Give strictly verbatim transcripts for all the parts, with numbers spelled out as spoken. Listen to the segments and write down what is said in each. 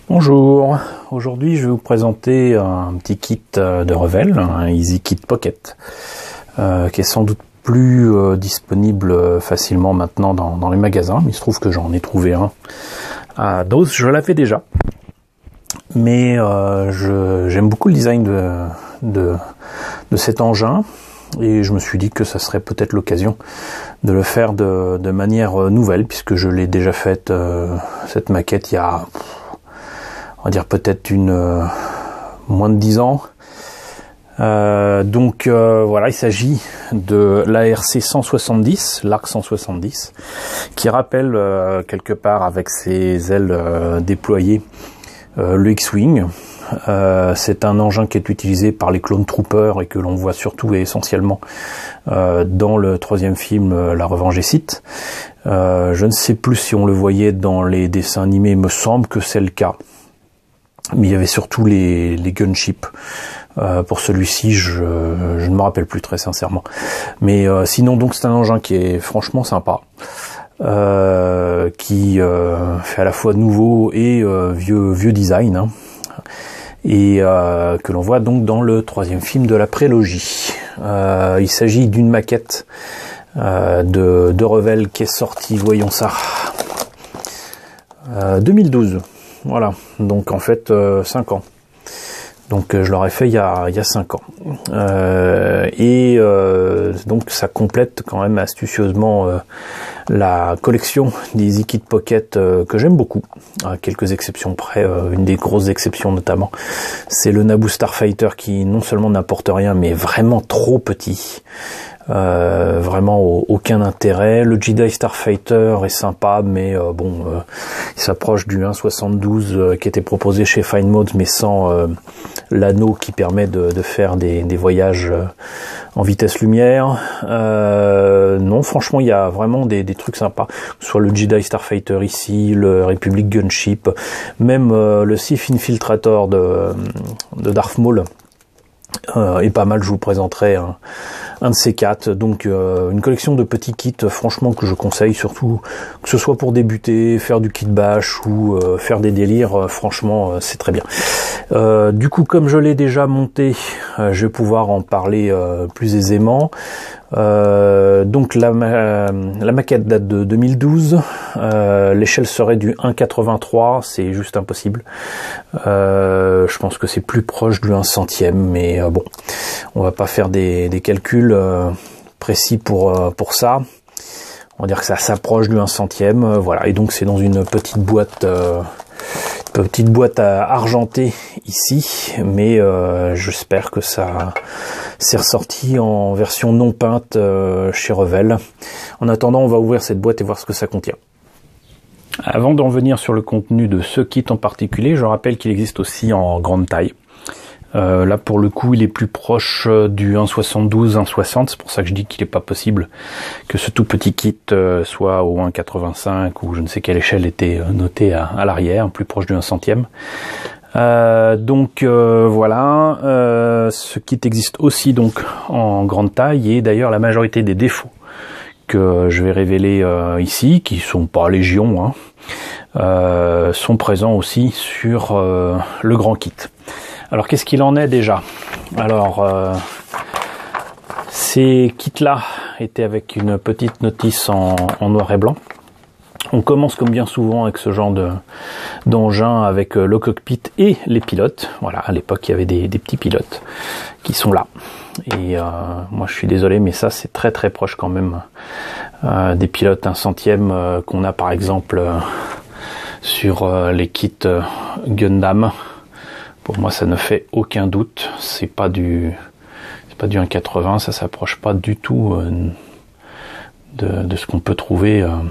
Bonjour, aujourd'hui je vais vous présenter un petit kit de Revell, un EasyKit Pocket, euh, qui est sans doute plus euh, disponible facilement maintenant dans, dans les magasins. Il se trouve que j'en ai trouvé un à Dose, je l'avais déjà, mais euh, j'aime beaucoup le design de, de, de cet engin, et je me suis dit que ça serait peut-être l'occasion de le faire de, de manière nouvelle, puisque je l'ai déjà faite, euh, cette maquette, il y a... on va dire peut-être une euh, moins de dix ans. Euh, donc euh, voilà, il s'agit de l'A R C cent soixante-dix, l'Arc cent soixante-dix, qui rappelle euh, quelque part avec ses ailes euh, déployées euh, le X-Wing. Euh, c'est un engin qui est utilisé par les Clone Troopers et que l'on voit surtout et essentiellement euh, dans le troisième film, euh, La Revanche des Sith. Euh, je ne sais plus si on le voyait dans les dessins animés, il me semble que c'est le cas. Mais il y avait surtout les, les gunships. Euh, pour celui-ci, je, je ne me rappelle plus très sincèrement. Mais euh, sinon, donc c'est un engin qui est franchement sympa, euh, qui euh, fait à la fois nouveau et euh, vieux, vieux design, hein, et euh, que l'on voit donc dans le troisième film de la prélogie. Euh, il s'agit d'une maquette euh, de, de Revell qui est sortie, voyons ça, euh, deux mille douze. Voilà, donc en fait euh, cinq ans. Donc euh, je l'aurais fait il y a, il y a cinq ans. Euh, et euh, donc ça complète quand même astucieusement euh, la collection des EasyKit Pocket euh, que j'aime beaucoup, à quelques exceptions près. Euh, une des grosses exceptions notamment, c'est le Naboo Starfighter qui non seulement n'apporte rien, mais est vraiment trop petit. Euh, vraiment aucun intérêt. Le Jedi Starfighter est sympa, mais euh, bon, euh, il s'approche du un soixante-douze euh, qui était proposé chez Fine Mods, mais sans euh, l'anneau qui permet de, de faire des, des voyages euh, en vitesse lumière. Euh, non, franchement, il y a vraiment des, des trucs sympas, que ce soit le Jedi Starfighter ici, le Republic Gunship, même euh, le Sith Infiltrator de, de Darth Maul. Euh, et pas mal, je vous présenterai un, un de ces quatre. Donc euh, une collection de petits kits, franchement, que je conseille, surtout que ce soit pour débuter, faire du kit bash ou euh, faire des délires, euh, franchement euh, c'est très bien. Euh, du coup, comme je l'ai déjà monté, euh, je vais pouvoir en parler euh, plus aisément. Euh, donc la, ma la maquette date de deux mille douze, euh, l'échelle serait du un quatre-vingt-trois, c'est juste impossible. Euh, je pense que c'est plus proche du un centième, mais euh, bon, on va pas faire des, des calculs euh, précis pour, euh, pour ça. On va dire que ça s'approche du un centième, euh, voilà, et donc c'est dans une petite boîte... Euh, petite boîte à argentée ici, mais euh, j'espère que ça s'est ressorti en version non peinte euh, chez Revell. En attendant, on va ouvrir cette boîte et voir ce que ça contient. Avant d'en venir sur le contenu de ce kit en particulier, je rappelle qu'il existe aussi en grande taille. Euh, là pour le coup il est plus proche du un soixante-douze, un soixante, c'est pour ça que je dis qu'il n'est pas possible que ce tout petit kit euh, soit au un quatre-vingt-cinq ou je ne sais quelle échelle était notée à, à l'arrière, plus proche du un centième. Euh, donc euh, voilà, euh, ce kit existe aussi donc en grande taille, et d'ailleurs la majorité des défauts que je vais révéler euh, ici, qui sont pas légion, hein, euh, sont présents aussi sur euh, le grand kit. Alors qu'est-ce qu'il en est déjà? Alors euh, ces kits-là étaient avec une petite notice en, en noir et blanc. On commence comme bien souvent avec ce genre de d'engin avec le cockpit et les pilotes. Voilà, à l'époque il y avait des, des petits pilotes qui sont là. Et euh, moi je suis désolé, mais ça c'est très très proche quand même euh, des pilotes un centième euh, qu'on a par exemple euh, sur euh, les kits euh, Gundam. Pour moi, ça ne fait aucun doute. C'est pas du, c'est pas du un quatre-vingts. Ça s'approche pas du tout euh, de, de ce qu'on peut trouver euh,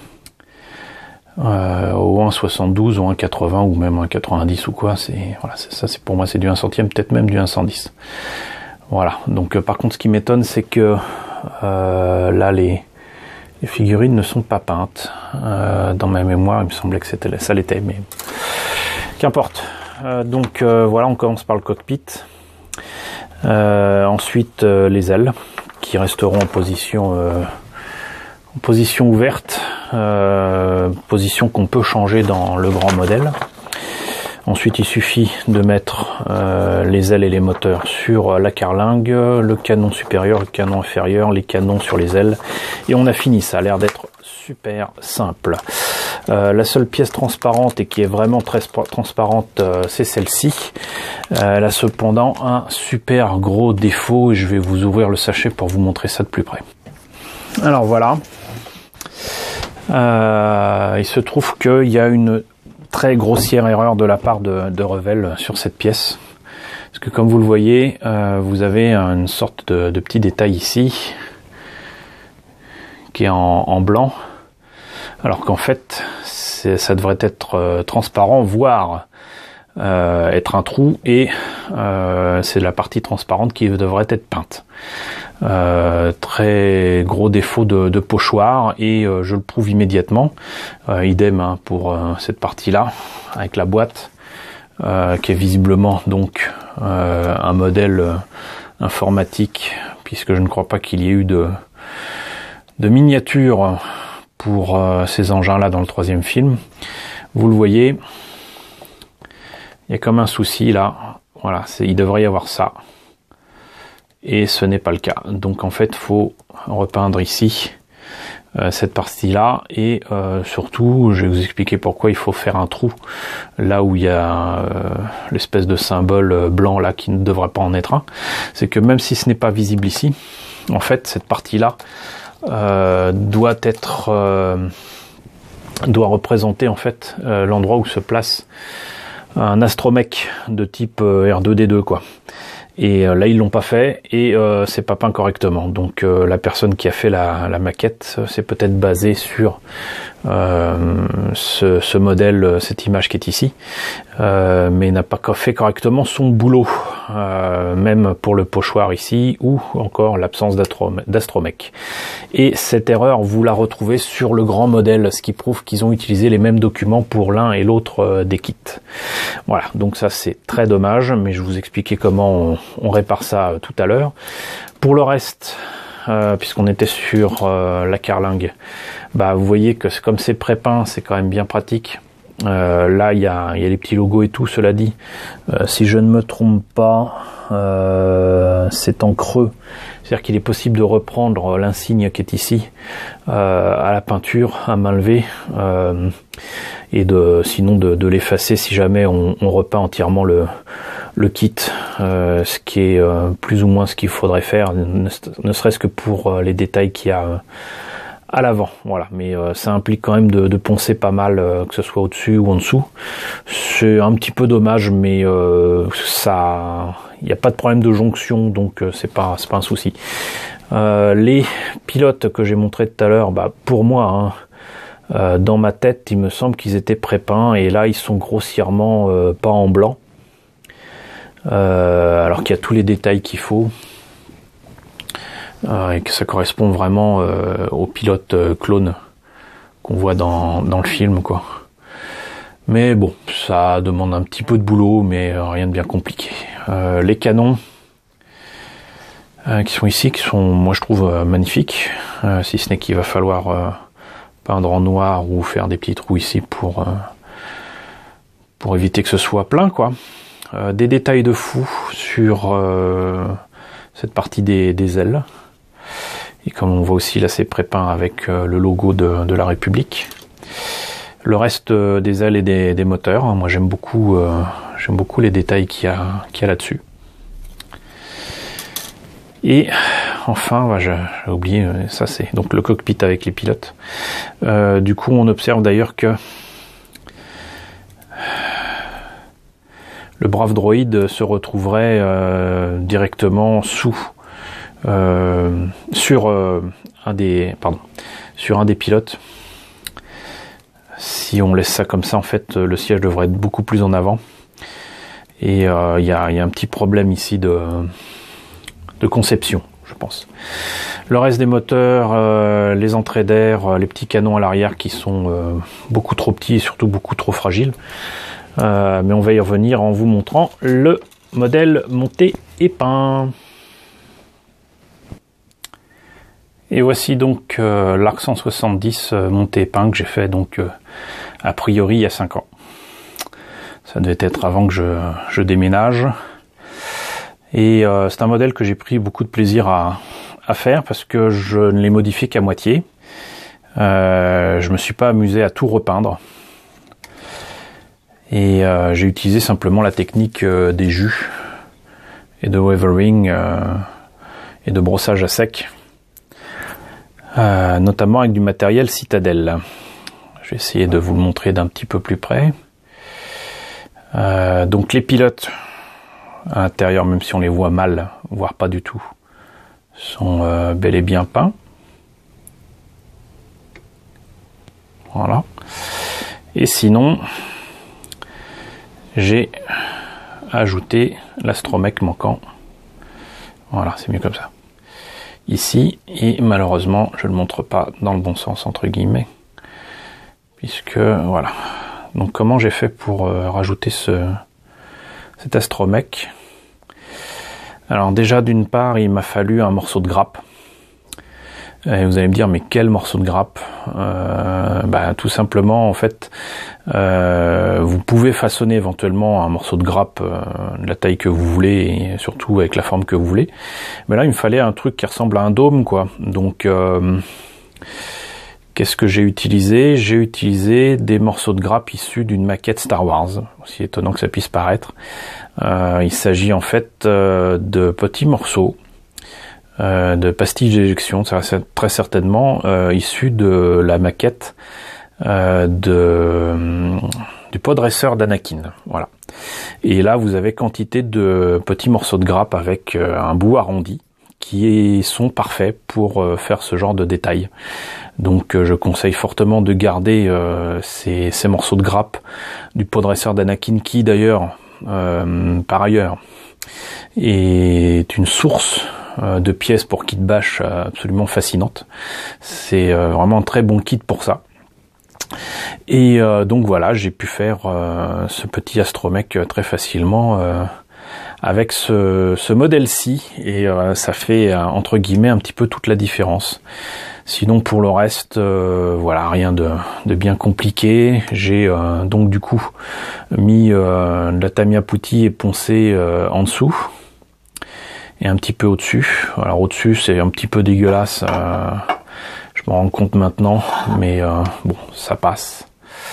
euh, au un soixante-douze, au un quatre-vingts ou même un quatre-vingt-dix ou quoi. C'est voilà, ça. C'est pour moi, c'est du un centième, peut-être même du un cent dix. Voilà. Donc, euh, par contre, ce qui m'étonne, c'est que euh, là, les les figurines ne sont pas peintes. Euh, dans ma mémoire, il me semblait que c'était ça l'était, mais qu'importe. Euh, donc euh, voilà, on commence par le cockpit, euh, ensuite euh, les ailes qui resteront en position euh, en position ouverte, euh, position qu'on peut changer dans le grand modèle. Ensuite, il suffit de mettre euh, les ailes et les moteurs sur la carlingue, le canon supérieur, le canon inférieur, les canons sur les ailes, et on a fini. Ça a l'air d'être super simple. Euh, la seule pièce transparente et qui est vraiment très transparente, euh, c'est celle-ci. Euh, elle a cependant un super gros défaut et je vais vous ouvrir le sachet pour vous montrer ça de plus près. Alors voilà. Euh, il se trouve qu'il y a une très grossière erreur de la part de, de Revell sur cette pièce. Parce que comme vous le voyez, euh, vous avez une sorte de, de petit détail ici qui est en, en blanc. Alors qu'en fait, ça devrait être euh, transparent, voire euh, être un trou, et euh, c'est la partie transparente qui devrait être peinte. Euh, très gros défaut de, de pochoir, et euh, je le prouve immédiatement. Euh, idem hein, pour euh, cette partie-là, avec la boîte, euh, qui est visiblement donc euh, un modèle euh, informatique, puisque je ne crois pas qu'il y ait eu de, de miniature pour euh, ces engins-là dans le troisième film. Vous le voyez, il y a comme un souci là. Voilà, c'est, il devrait y avoir ça. Et ce n'est pas le cas. Donc en fait, il faut repeindre ici euh, cette partie-là. Et euh, surtout, je vais vous expliquer pourquoi il faut faire un trou là où il y a euh, l'espèce de symbole blanc là qui ne devrait pas en être un. C'est que même si ce n'est pas visible ici, en fait, cette partie-là Euh, doit être euh, doit représenter en fait euh, l'endroit où se place un astromech de type euh, R deux D deux quoi. Et euh, là ils l'ont pas fait et euh, c'est pas peint correctement. Donc euh, la personne qui a fait la, la maquette s'est peut-être basée sur euh, ce, ce modèle, cette image qui est ici, euh, mais n'a pas fait correctement son boulot, euh, même pour le pochoir ici, ou encore l'absence d'astromech. Et cette erreur, vous la retrouvez sur le grand modèle, ce qui prouve qu'ils ont utilisé les mêmes documents pour l'un et l'autre euh, des kits. Voilà, donc ça c'est très dommage, mais je vais vous expliquer comment on, on répare ça euh, tout à l'heure. Pour le reste, Euh, puisqu'on était sur euh, la carlingue, bah vous voyez que comme c'est pré-peint, c'est quand même bien pratique. Euh, là il y a, y a les petits logos et tout. Cela dit, euh, si je ne me trompe pas, euh, c'est en creux, c'est-à-dire qu'il est possible de reprendre l'insigne qui est ici euh, à la peinture à main levée, euh, et de sinon de, de l'effacer si jamais on, on repeint entièrement le le kit, euh, ce qui est euh, plus ou moins ce qu'il faudrait faire, ne, ne serait-ce que pour euh, les détails qu'il y a euh, à l'avant. Voilà, mais euh, ça implique quand même de, de poncer pas mal, euh, que ce soit au-dessus ou en dessous. C'est un petit peu dommage, mais euh, ça, il n'y a pas de problème de jonction, donc euh, c'est pas, c'est pas un souci. Euh, les pilotes que j'ai montré tout à l'heure, bah pour moi, hein, euh, dans ma tête, il me semble qu'ils étaient pré-peints, et là ils sont grossièrement euh, pas en blanc. Euh, alors qu'il y a tous les détails qu'il faut, euh, et que ça correspond vraiment euh, au pilote euh, clone qu'on voit dans, dans le film quoi. Mais bon, ça demande un petit peu de boulot, mais euh, rien de bien compliqué. Euh, les canons euh, qui sont ici, qui sont, moi je trouve euh, magnifiques, euh, si ce n'est qu'il va falloir euh, peindre en noir ou faire des petits trous ici pour euh, pour éviter que ce soit plein quoi. Euh, des détails de fou sur euh, cette partie des, des ailes, et comme on voit aussi là c'est pré-peint avec euh, le logo de, de la République. Le reste euh, des ailes et des, des moteurs, hein, moi j'aime beaucoup euh, j'aime beaucoup les détails qu'il y a, qu'il y a là-dessus. Et enfin, bah, j'ai oublié, ça c'est donc le cockpit avec les pilotes. Euh, du coup on observe d'ailleurs que le brave droïde se retrouverait euh, directement sous euh, sur euh, un des pardon sur un des pilotes. Si on laisse ça comme ça, en fait, le siège devrait être beaucoup plus en avant. Et il euh, y, a, y a un petit problème ici de, de conception, je pense. Le reste des moteurs, euh, les entrées d'air, les petits canons à l'arrière qui sont euh, beaucoup trop petits et surtout beaucoup trop fragiles. Euh, mais on va y revenir en vous montrant le modèle monté et peint. Et voici donc euh, l'Arc cent soixante-dix euh, monté et peint que j'ai fait donc euh, a priori il y a cinq ans. Ça devait être avant que je, je déménage. Et euh, c'est un modèle que j'ai pris beaucoup de plaisir à, à faire parce que je ne l'ai modifié qu'à moitié. Euh, je me suis pas amusé à tout repeindre. Et euh, j'ai utilisé simplement la technique euh, des jus et de weathering euh, et de brossage à sec. Euh, notamment avec du matériel Citadel. Je vais essayer de vous le montrer d'un petit peu plus près. Euh, donc les pilotes à l'intérieur, même si on les voit mal, voire pas du tout, sont euh, bel et bien peints. Voilà. Et sinon, j'ai ajouté l'astromec manquant. Voilà, c'est mieux comme ça. Ici, et malheureusement, je ne le montre pas dans le bon sens, entre guillemets, puisque, voilà. Donc, comment j'ai fait pour euh, rajouter ce, cet astromec? Alors, déjà, d'une part, il m'a fallu un morceau de grappe. Et vous allez me dire, mais quel morceau de grappe? euh, bah, Tout simplement, en fait, euh, vous pouvez façonner éventuellement un morceau de grappe euh, de la taille que vous voulez, et surtout avec la forme que vous voulez. Mais là, il me fallait un truc qui ressemble à un dôme, quoi. Donc, euh, qu'est-ce que j'ai utilisé? J'ai utilisé des morceaux de grappe issus d'une maquette Star Wars, aussi étonnant que ça puisse paraître. Euh, il s'agit en fait euh, de petits morceaux Euh, de pastilles d'éjection, très certainement euh, issu de la maquette euh, de, euh, du podresseur d'Anakin. Voilà. Et là, vous avez quantité de petits morceaux de grappe avec euh, un bout arrondi qui sont parfaits pour euh, faire ce genre de détails. Donc, euh, je conseille fortement de garder euh, ces, ces morceaux de grappe du podresseur d'Anakin, qui d'ailleurs, euh, par ailleurs, est une source de pièces pour kit bash absolument fascinante. C'est euh, vraiment un très bon kit pour ça. Et euh, donc voilà, j'ai pu faire euh, ce petit astromec très facilement euh, avec ce, ce modèle-ci, et euh, ça fait euh, entre guillemets un petit peu toute la différence. Sinon pour le reste, euh, voilà, rien de, de bien compliqué. J'ai euh, donc du coup mis euh, de la Tamiya Putty époncée euh, en dessous et un petit peu au-dessus. Alors au-dessus c'est un petit peu dégueulasse, euh, je m'en rends compte maintenant, mais euh, bon, ça passe.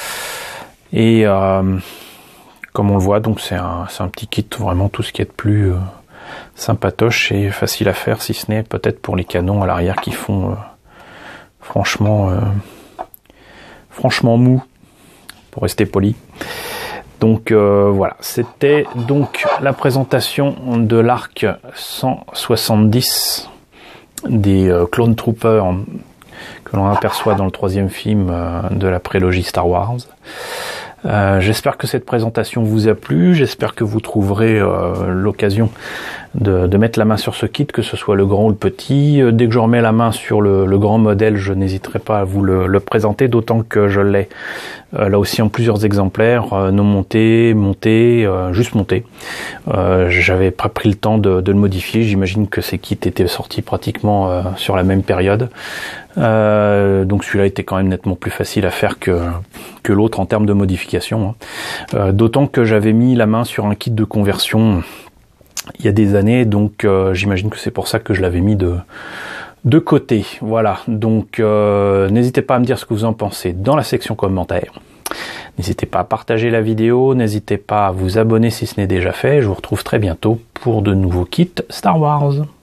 Et euh, comme on le voit, donc c'est un, c'est un petit kit, vraiment tout ce qui est de plus euh, sympatoche et facile à faire, si ce n'est peut-être pour les canons à l'arrière qui font euh, franchement euh, franchement mou, pour rester poli. Donc euh, voilà, c'était donc la présentation de l'Arc cent soixante-dix des euh, Clone Troopers que l'on aperçoit dans le troisième film euh, de la prélogie Star Wars. Euh, j'espère que cette présentation vous a plu, j'espère que vous trouverez euh, l'occasion de, de mettre la main sur ce kit, que ce soit le grand ou le petit. Euh, dès que je remets la main sur le, le grand modèle, je n'hésiterai pas à vous le, le présenter, d'autant que je l'ai euh, là aussi en plusieurs exemplaires, euh, non monté, monté, euh, juste monté. Euh, j'avais pas pris le temps de, de le modifier, j'imagine que ces kits étaient sortis pratiquement euh, sur la même période. Euh, donc celui-là était quand même nettement plus facile à faire que, que l'autre en termes de modification. Hein. Euh, d'autant que j'avais mis la main sur un kit de conversion il y a des années, donc euh, j'imagine que c'est pour ça que je l'avais mis de, de côté. Voilà, donc euh, n'hésitez pas à me dire ce que vous en pensez dans la section commentaires. N'hésitez pas à partager la vidéo, n'hésitez pas à vous abonner si ce n'est déjà fait. Je vous retrouve très bientôt pour de nouveaux kits Star Wars.